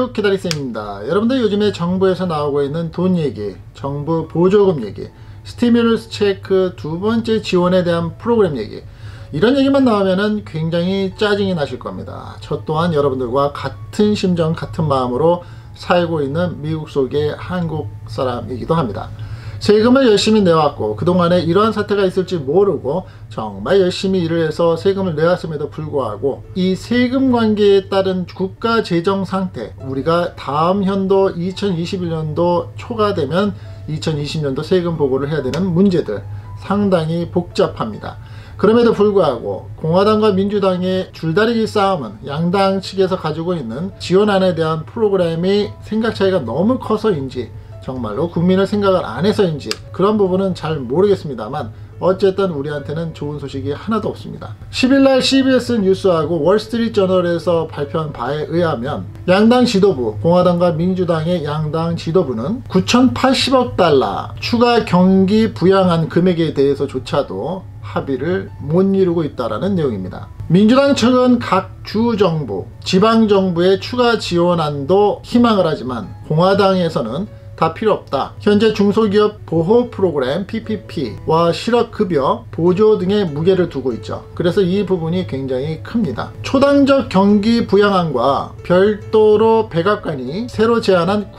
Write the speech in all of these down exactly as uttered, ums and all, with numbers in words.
안녕하세요, 기다리쌤입니다. 여러분들 요즘에 정부에서 나오고 있는 돈 얘기, 정부 보조금 얘기, 스티뮬러스 체크 두 번째 지원에 대한 프로그램 얘기, 이런 얘기만 나오면은 굉장히 짜증이 나실 겁니다. 저 또한 여러분들과 같은 심정 같은 마음으로 살고 있는 미국 속의 한국 사람이기도 합니다. 세금을 열심히 내왔고 그동안에 이러한 사태가 있을지 모르고 정말 열심히 일을 해서 세금을 내왔음에도 불구하고 이 세금 관계에 따른 국가 재정 상태, 우리가 다음 연도 이천이십일 년도 초가 되면 이천이십 년도 세금 보고를 해야 되는 문제들 상당히 복잡합니다. 그럼에도 불구하고 공화당과 민주당의 줄다리기 싸움은 양당 측에서 가지고 있는 지원안에 대한 프로그램이 생각 차이가 너무 커서인지 정말로 국민을 생각을 안 해서인지 그런 부분은 잘 모르겠습니다만 어쨌든 우리한테는 좋은 소식이 하나도 없습니다. 십 일날 씨비에스 뉴스하고 월스트리트 저널에서 발표한 바에 의하면 양당 지도부, 공화당과 민주당의 양당 지도부는 구천팔십억 달러 추가 경기 부양한 금액에 대해서조차도 합의를 못 이루고 있다는 내용입니다. 민주당 측은 각 주정부, 지방정부의 추가 지원안도 희망을 하지만 공화당에서는 다 필요 없다. 현재 중소기업 보호 프로그램 피피피와 실업급여 보조 등의 무게를 두고 있죠. 그래서 이 부분이 굉장히 큽니다. 초당적 경기 부양안과 별도로 백악관이 새로 제안한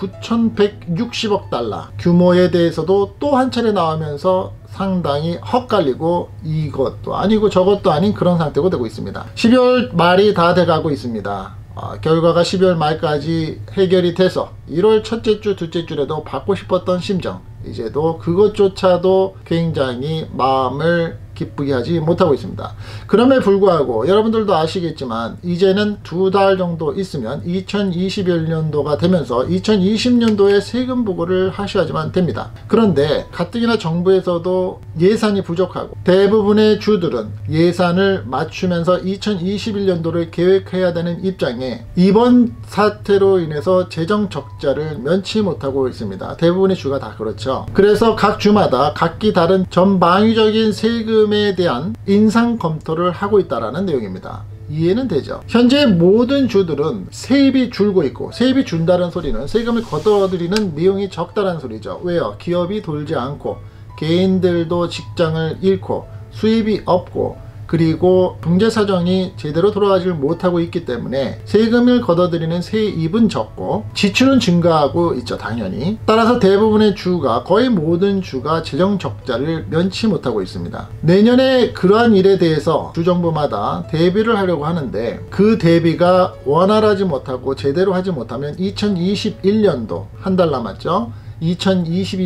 구천백육십억 달러 규모에 대해서도 또 한 차례 나오면서 상당히 헛갈리고 이것도 아니고 저것도 아닌 그런 상태가 되고 있습니다. 십이월 말이 다 돼가고 있습니다. 어, 결과가 십이월 말까지 해결이 돼서 일월 첫째 주, 둘째 주에도 받고 싶었던 심정, 이제도 그것조차도 굉장히 마음을 기쁘게 하지 못하고 있습니다. 그럼에 불구하고 여러분들도 아시겠지만 이제는 두 달 정도 있으면 이천이십일 년도가 되면서 이천이십 년도에 세금 보고를 하셔야지만 됩니다. 그런데 가뜩이나 정부에서도 예산이 부족하고 대부분의 주들은 예산을 맞추면서 이천이십일 년도를 계획해야 되는 입장에 이번 사태로 인해서 재정 적자를 면치 못하고 있습니다. 대부분의 주가 다 그렇죠. 그래서 각 주마다 각기 다른 전방위적인 세금 에 대한 인상 검토를 하고 있다는 내용입니다. 이해는 되죠? 현재 모든 주들은 세입이 줄고 있고, 세입이 준다는 소리는 세금을 걷어들이는 내용이 적다는 소리죠. 왜요? 기업이 돌지 않고 개인들도 직장을 잃고 수입이 없고 그리고 경제사정이 제대로 돌아가지 못하고 있기 때문에 세금을 걷어들이는 세입은 적고 지출은 증가하고 있죠. 당연히. 따라서 대부분의 주가, 거의 모든 주가 재정 적자를 면치 못하고 있습니다. 내년에 그러한 일에 대해서 주정부마다 대비를 하려고 하는데 그 대비가 원활하지 못하고 제대로 하지 못하면 이천이십일 년도 한 달 남았죠. 이천이십이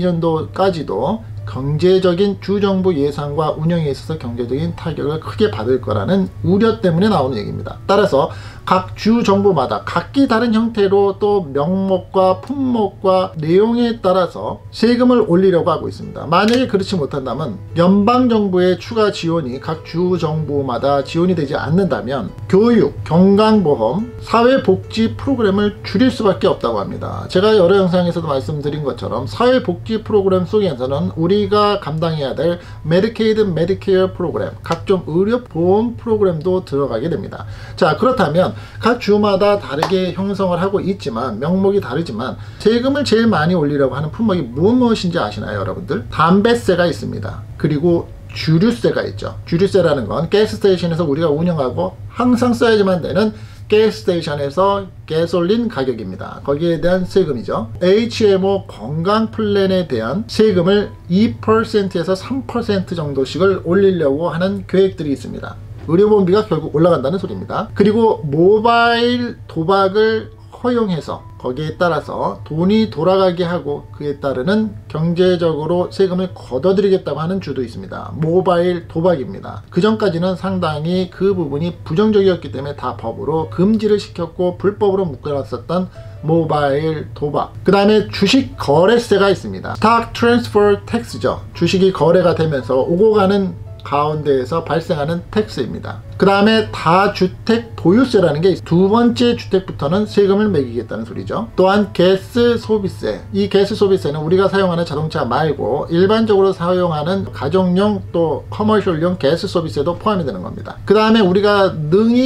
년도까지도 경제적인 주정부 예산과 운영에 있어서 경제적인 타격을 크게 받을 거라는 우려 때문에 나오는 얘기입니다. 따라서 각 주정부마다 각기 다른 형태로 또 명목과 품목과 내용에 따라서 세금을 올리려고 하고 있습니다. 만약에 그렇지 못한다면 연방정부의 추가 지원이 각 주정부마다 지원이 되지 않는다면 교육, 건강보험, 사회복지 프로그램을 줄일 수밖에 없다고 합니다. 제가 여러 영상에서도 말씀드린 것처럼 사회복지 프로그램 속에서는 우리가 감당해야 될 메디케이드, 메디케어 프로그램, 각종 의료보험 프로그램도 들어가게 됩니다. 자, 그렇다면 각 주마다 다르게 형성을 하고 있지만 명목이 다르지만 세금을 제일 많이 올리려고 하는 품목이 무엇인지 아시나요, 여러분들? 담배세가 있습니다. 그리고 주류세가 있죠. 주류세라는 건 가스스테이션에서 우리가 운영하고 항상 써야지만 되는 가스스테이션에서 가솔린 가격입니다. 거기에 대한 세금이죠. 에이치엠오 건강 플랜에 대한 세금을 이 퍼센트에서 삼 퍼센트 정도씩을 올리려고 하는 계획들이 있습니다. 의료보험비가 결국 올라간다는 소리입니다. 그리고 모바일 도박을 허용해서 거기에 따라서 돈이 돌아가게 하고 그에 따르는 경제적으로 세금을 걷어들이겠다고 하는 주도 있습니다. 모바일 도박입니다. 그 전까지는 상당히 그 부분이 부정적이었기 때문에 다 법으로 금지를 시켰고 불법으로 묶어놨었던 모바일 도박. 그 다음에 주식 거래세가 있습니다. 스톡 트랜스퍼 텍스죠. 주식이 거래가 되면서 오고 가는 가운데에서 발생하는 텍스입니다. 그 다음에 다주택 보유세라는 게 두 번째 주택부터는 세금을 매기겠다는 소리죠. 또한 가스 소비세, 이 가스 소비세는 우리가 사용하는 자동차 말고 일반적으로 사용하는 가정용 또 커머셜용 가스 소비세도 포함이 되는 겁니다. 그 다음에 우리가 능히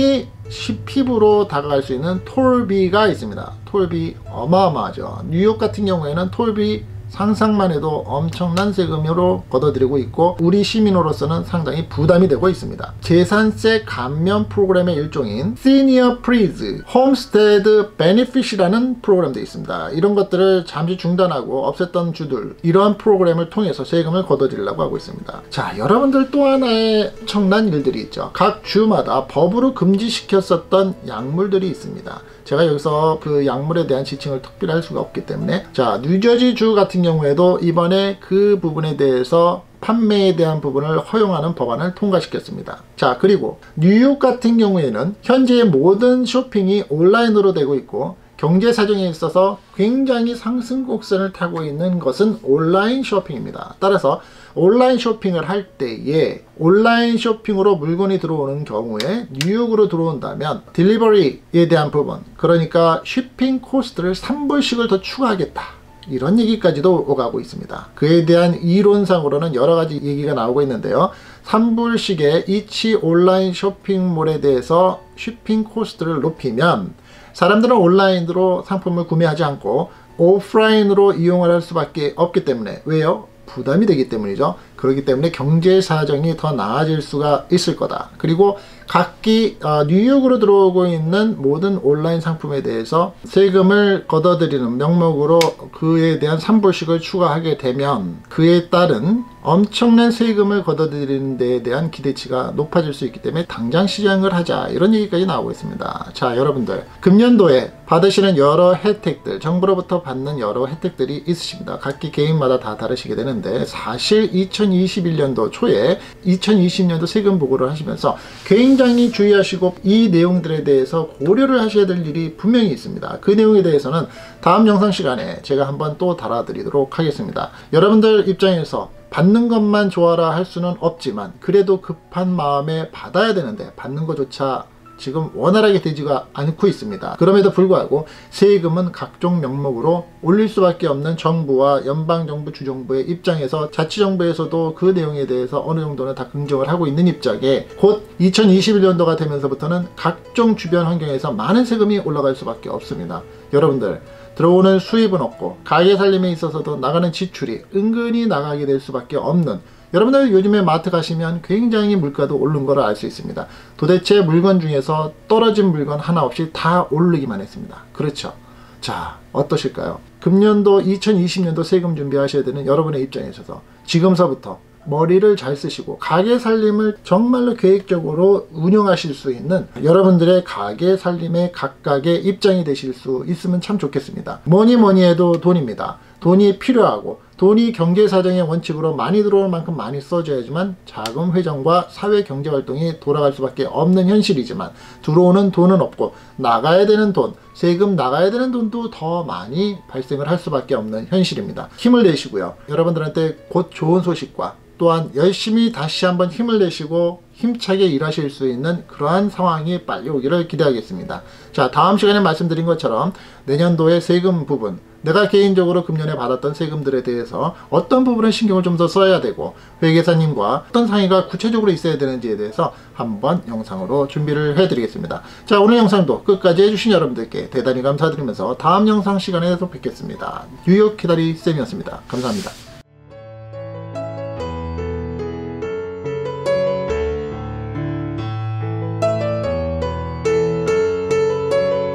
십핍으로 다가갈 수 있는 톨비가 있습니다. 톨비 어마어마하죠. 뉴욕 같은 경우에는 톨비 상상만 해도 엄청난 세금으로 걷어들이고 있고 우리 시민으로서는 상당히 부담이 되고 있습니다. 재산세 감면 프로그램의 일종인 Senior Freeze Homestead Benefit이라는 프로그램도 있습니다. 이런 것들을 잠시 중단하고 없앴던 주들, 이러한 프로그램을 통해서 세금을 걷어들이려고 하고 있습니다. 자, 여러분들 또 하나의 엄청난 일들이 있죠. 각 주마다 법으로 금지시켰었던 약물들이 있습니다. 제가 여기서 그 약물에 대한 지칭을 특별히 할 수가 없기 때문에, 자, 뉴저지 주 같은 경우에도 이번에 그 부분에 대해서 판매에 대한 부분을 허용하는 법안을 통과시켰습니다. 자, 그리고 뉴욕 같은 경우에는 현재 모든 쇼핑이 온라인으로 되고 있고 경제 사정에 있어서 굉장히 상승 곡선을 타고 있는 것은 온라인 쇼핑입니다. 따라서 온라인 쇼핑을 할 때에 온라인 쇼핑으로 물건이 들어오는 경우에 뉴욕으로 들어온다면 딜리버리에 대한 부분, 그러니까 쉬핑 코스트를 삼 불씩을 더 추가하겠다, 이런 얘기까지도 오가고 있습니다. 그에 대한 이론상으로는 여러 가지 얘기가 나오고 있는데요. 삼 불씩의 이치 온라인 쇼핑몰에 대해서 쉬핑 코스트를 높이면 사람들은 온라인으로 상품을 구매하지 않고 오프라인으로 이용을 할 수밖에 없기 때문에, 왜요? 부담이 되기 때문이죠. 그렇기 때문에 경제 사정이 더 나아질 수가 있을 거다. 그리고 각기 어, 뉴욕으로 들어오고 있는 모든 온라인 상품에 대해서 세금을 걷어들이는 명목으로 그에 대한 삼 불씩을 추가하게 되면 그에 따른 엄청난 세금을 걷어들이는 데에 대한 기대치가 높아질 수 있기 때문에 당장 시행을 하자, 이런 얘기까지 나오고 있습니다. 자, 여러분들 금년도에 받으시는 여러 혜택들, 정부로부터 받는 여러 혜택들이 있으십니다. 각기 개인마다 다 다르시게 되는데, 사실 이천이십일 년도 초에 이천이십 년도 세금 보고를 하시면서 굉장히 주의하시고 이 내용들에 대해서 고려를 하셔야 될 일이 분명히 있습니다. 그 내용에 대해서는 다음 영상 시간에 제가 한번 또 달아드리도록 하겠습니다. 여러분들 입장에서 받는 것만 좋아라 할 수는 없지만 그래도 급한 마음에 받아야 되는데 받는 것조차 지금 원활하게 되지가 않고 있습니다. 그럼에도 불구하고 세금은 각종 명목으로 올릴 수밖에 없는 정부와 연방정부, 주정부의 입장에서 자치정부에서도 그 내용에 대해서 어느 정도는 다 긍정을 하고 있는 입장에 곧 이천이십일 년도가 되면서부터는 각종 주변 환경에서 많은 세금이 올라갈 수밖에 없습니다. 여러분들 들어오는 수입은 없고 가게 살림에 있어서도 나가는 지출이 은근히 나가게 될 수밖에 없는, 여러분들 요즘에 마트 가시면 굉장히 물가도 오른 거를 알 수 있습니다. 도대체 물건 중에서 떨어진 물건 하나 없이 다 오르기만 했습니다. 그렇죠? 자, 어떠실까요? 금년도 이천이십 년도 세금 준비하셔야 되는 여러분의 입장에 있어서 지금서부터 머리를 잘 쓰시고 가게 살림을 정말로 계획적으로 운영하실 수 있는 여러분들의 가게 살림의 각각의 입장이 되실 수 있으면 참 좋겠습니다. 뭐니 뭐니 해도 돈입니다. 돈이 필요하고 돈이 경제사정의 원칙으로 많이 들어올 만큼 많이 써줘야지만 자금 회전과 사회 경제 활동이 돌아갈 수밖에 없는 현실이지만 들어오는 돈은 없고 나가야 되는 돈, 세금 나가야 되는 돈도 더 많이 발생을 할 수밖에 없는 현실입니다. 힘을 내시고요. 여러분들한테 곧 좋은 소식과 또한 열심히 다시 한번 힘을 내시고 힘차게 일하실 수 있는 그러한 상황이 빨리 오기를 기대하겠습니다. 자, 다음 시간에 말씀드린 것처럼 내년도의 세금 부분, 내가 개인적으로 금년에 받았던 세금들에 대해서 어떤 부분에 신경을 좀 더 써야 되고 회계사님과 어떤 상의가 구체적으로 있어야 되는지에 대해서 한번 영상으로 준비를 해드리겠습니다. 자, 오늘 영상도 끝까지 해주신 여러분들께 대단히 감사드리면서 다음 영상 시간에 또 뵙겠습니다. 뉴욕 기다리 쌤이었습니다. 감사합니다.